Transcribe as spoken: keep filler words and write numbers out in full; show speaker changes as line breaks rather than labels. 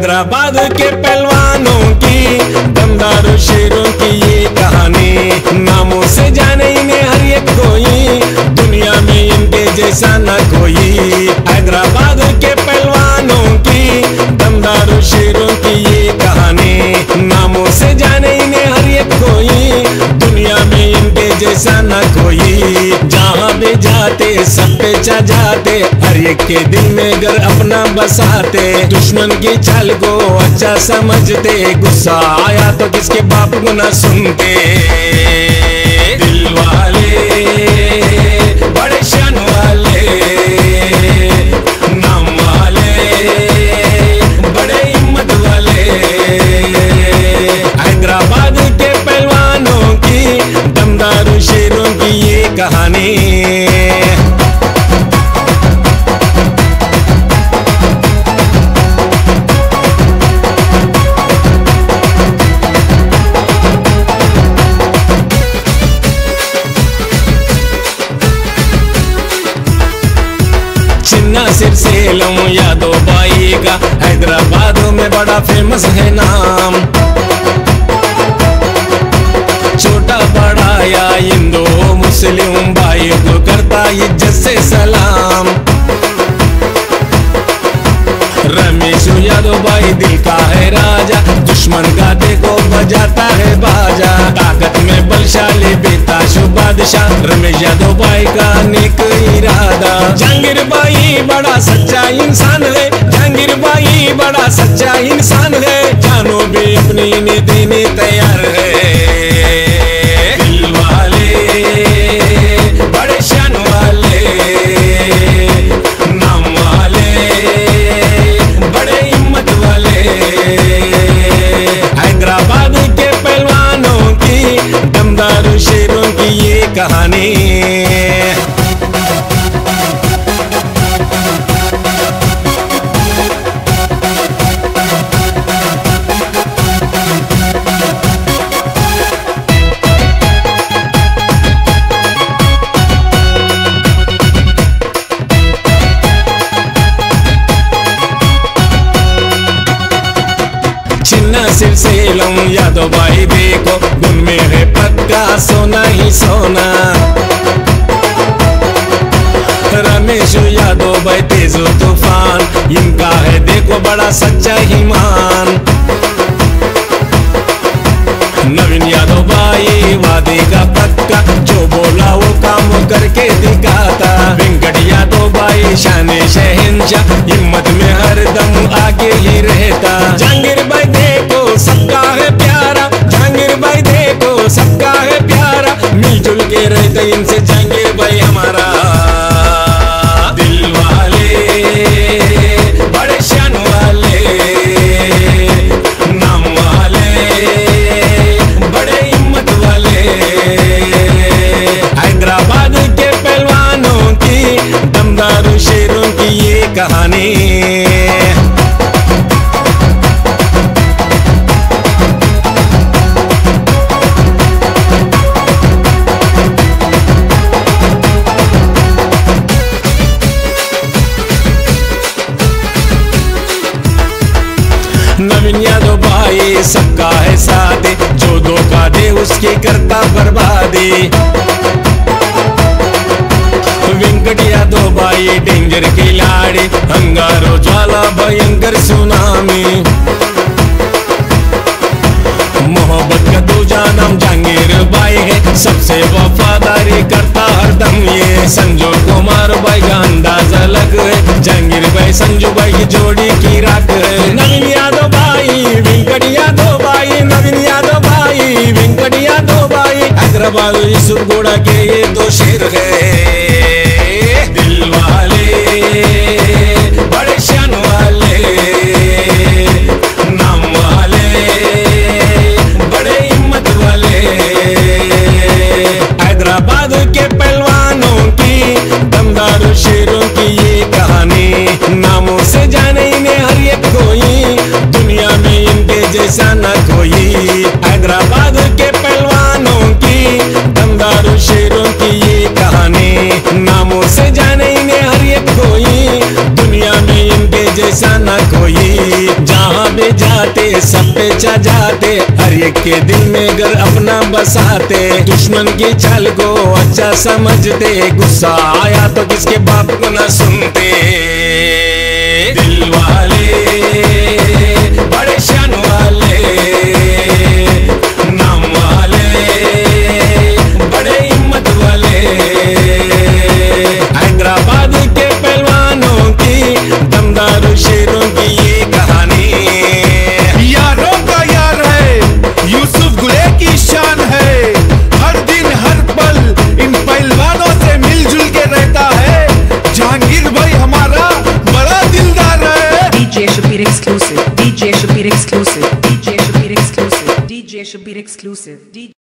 हैदराबाद के पहलवानों की, दमदार शेरों की ये कहानी। नामों से जाने इन्हें हर एक कोई, दुनिया में इनके जैसा न कोई। हैदराबाद के पहलवानों की, दमदार शेरों की ये कहानी। नामों से जाने इन्हें हर एक कोई, दुनिया में इनके जैसा न कोई। जहाँ भी जाते सब पे चा जाते, हर एक के दिल में घर अपना बसाते। दुश्मन की चाल को अच्छा समझते, गुस्सा आया तो किसके बाप को न सुनते। दिल वाले बड़े शान वाले, नाम वाले बड़े हिम्मत वाले। हैदराबाद के पहलवानों की, दमदार शेरों की ये कहानी। सिर सेलम यादव बाई का हैदराबाद में बड़ा फेमस है नाम। छोटा बड़ा या हिंदू मुस्लिम भाई को करता इज्जत से सलाम। रमेश यादव भाई दिल का है राजा, दुश्मन का देखो बजाता है बाजा। ताकत में बलशाली बेताशु बादशाह, रमेश यादव भाई का नेक इरादा। जहांगीर भाई बड़ा सच्चा इंसान है, जहांगीर भाई बड़ा सच्चा इंसान है। जानो भी अपनी इन्हें देने तैयार है। दिल वाले बड़े शान वाले, नाम वाले बड़े हिम्मत वाले। हैदराबाद के पहलवानों की, दमदार शेरों की ये कहानी। सिर सेलम यादव भाई देखो, गुन में है पक्का सोना ही सोना। रमेश यादव भाई तेजो तूफान, इनका है देखो बड़ा सच्चा ईमान। नवीन यादव भाई वादे का पक्का, जो बोला वो काम करके दिखाता। वेंकट यादव भाई शाने शहंशाह, हिम्मत में हर दम आगे ही रहता। जहांगीर भाई देखो सबका है प्यारा, जहांगीर भाई देखो सबका है प्यारा। मिलजुल के रहते इनसे जहांगीर भाई हमारा। दिल वाले बड़े शान वाले, नाम वाले बड़े हिम्मत वाले। हैदराबाद के पहलवानों की, दमदार शेरों की ये कहानी। नवीन यादव भाई सबका है साथ, जो धोखा दे उसकी करता बर्बादी। वेंकट यादव भाई डेंजर खिलाड़ी, अंगारो ज्वाला भयंकर सुनामी। मोहब्बत का दूजा नाम जहांगीर भाई है, सबसे वफादारी करता हरदम ये। संजू कुमार भाई का अंदाज अलग है, जहांगीर भाई संजू भाई की जोड़ी की राख है। नवीन यादव भाई वेंकट यादव भाई, नवीन यादव भाई वेंकट यादव भाई। हैदराबाद यूसुफगुड़ा के ये दो शेर है। दिल वाले बड़े शान वाले, नाम वाले बड़े हिम्मत वाले। हैदराबाद के पहलवानों की, दमदार शेरों की ये कहानी। नामों से जाने इन्हें हर एक कोई, दुनिया में इनके जैसा न कोई। हैदराबाद के पहलवानों की, दमदार शेरों की ये कहानी। नामों से जाने इन्हें हर एक कोई, दुनिया में इनके जैसा न कोई। जहाँ दिखाते, सब पे छा जाते, हर एक के दिल में घर अपना बसाते। दुश्मन की चाल को अच्छा समझते, गुस्सा आया तो किसके बाप को ना सुनते। दिल वाले बड़े शान वाले, नाम वाले बड़े हिम्मत वाले, हैदराबाद के पहलवानों की, दमदार शेरों की ये कहानी।
यारों का यार है, यूसुफ गुले की शान है, हर दिन हर पल इन पहलवानों से मिलजुल के रहता है। जहांगीर भाई हमारा बड़ा दिलदार है।
DJ Shabir exclusive, DJ Shabir exclusive, DJ Shabir exclusive, DJ Shabir exclusive.